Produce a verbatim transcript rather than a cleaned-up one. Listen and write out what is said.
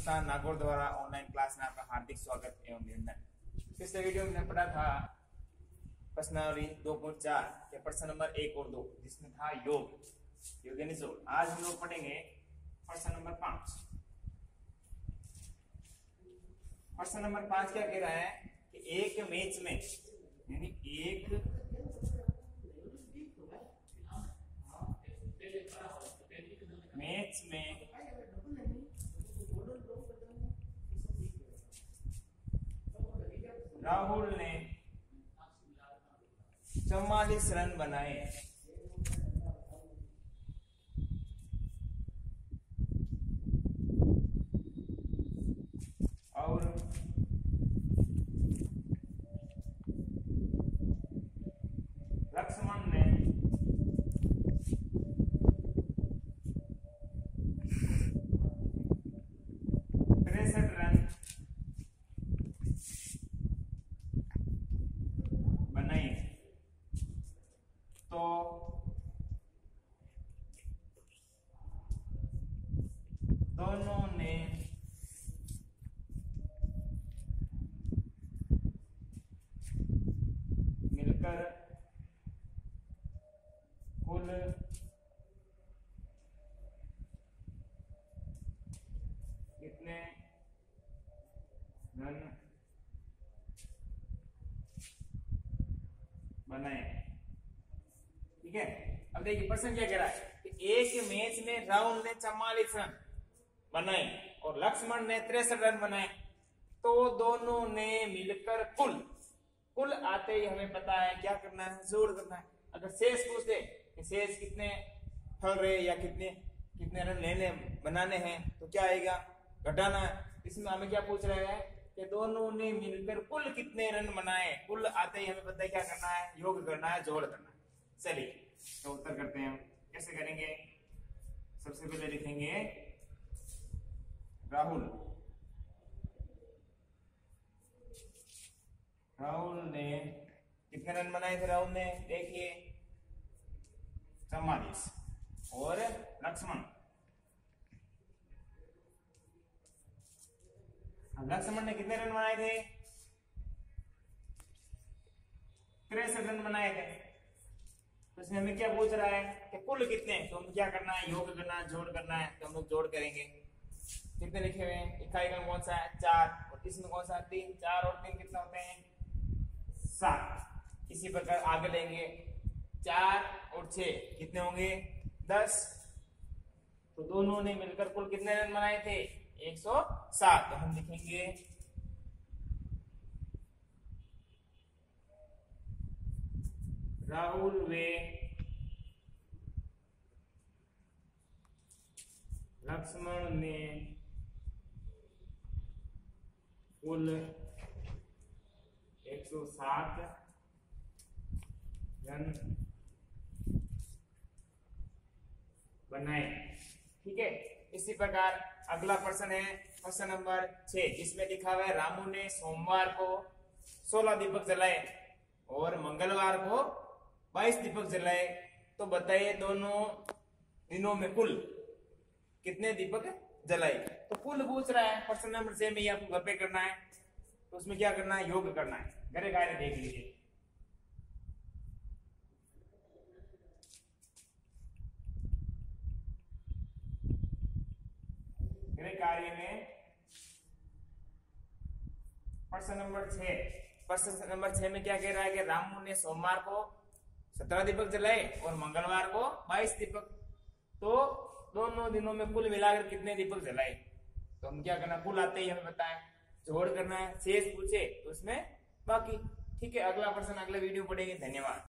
संस्थान नागौर द्वारा online class में आपका हार्दिक स्वागत एवं अभिनंदन। पिछले वीडियो में हमने पढ़ा था प्रश्नावली दो पॉइंट चार के प्रश्न नंबर एक और दो, जिसमें था योग योग यानी जोड़। आज हम लोग पढ़ेंगे प्रश्न नंबर पांच। प्रश्न नंबर पांच क्या कह रहा है कि एक मैच में यानी एक मैच में राहुल ने चौवालीस रन बनाए और लक्ष्मण ने तिरसठ रन बनाए, तो दोनों ने मिलकर कुल कितने रन बनाए। ठीक है, अब देखिए प्रश्न क्या कह रहा है कि एक मैच में राहुल ने चौवालीस रन बनाए और लक्ष्मण ने तिरसठ रन बनाए, तो दोनों ने मिलकर कुल कुल आते ही हमें पता है क्या करना है, जोड़ करना है। अगर शेष पूछते कि शेष कितने फल रहे या कितने कितने रन लेने बनाने हैं तो क्या आएगा, घटाना है। इसमें हमें क्या पूछ रहे हैं कि दोनों ने मिलकर कुल कितने रन बनाए। कुल आते ही हमें पता है क्या करना है, योग करना है, जोड़ करना है। चलिए तो उत्तर करते हैं। कैसे करेंगे, सबसे पहले लिखेंगे राहुल राहुल ने कितने रन बनाए थे। राहुल ने देखिए चौवालीस, और लक्ष्मण लक्ष्मण ने कितने रन बनाए थे, तिरसठ रन बनाए थे। तो इसमें हमें क्या पूछ रहा है कि कुल कितने, तो हम क्या करना है, योग करना है, जोड़ करना है। तो हम लोग जोड़ करेंगे। कितने लिखे हुए हैं, इकाई का कौन सा है, चार, और इसमें कौन सा, तीन। चार और तीन कितना होते हैं, सात। इसी प्रकार आगे लेंगे, चार और छह कितने होंगे, दस। तो दोनों ने मिलकर कुल कितने रन बनाए थे, एक सौ सात। तो हम लिखेंगे राहुल वे लक्ष्मण ने कुल एक सौ सात रन बनाए। ठीक है, इसी प्रकार अगला प्रश्न है प्रश्न नंबर छह, जिसमें लिखा हुआ है रामू ने सोमवार को सोलह दीपक जलाए और मंगलवार को बाईस दीपक जलाए, तो बताइए दोनों दिनों में कुल कितने दीपक जलाए। तो कुल पूछ रहा है प्रश्न नंबर छह में, ये आपको घर पे करना है। तो उसमें क्या करना है, योग करना है। घरे कार्य देख लीजिए। घरे कार्य में प्रश्न नंबर छह प्रश्न नंबर छह में क्या कह रहा है कि रामू ने सोमवार को सत्रह दीपक जलाए और मंगलवार को बाईस दीपक, तो दोनों दिनों में कुल मिलाकर कितने दीपक जलाए। तो हम क्या करना, कुल आते ही हमें बताएं, जोड़ करना है। शेष पूछे तो उसमें बाकी। ठीक है, अगला प्रश्न अगले वीडियो पढ़ेंगे। धन्यवाद।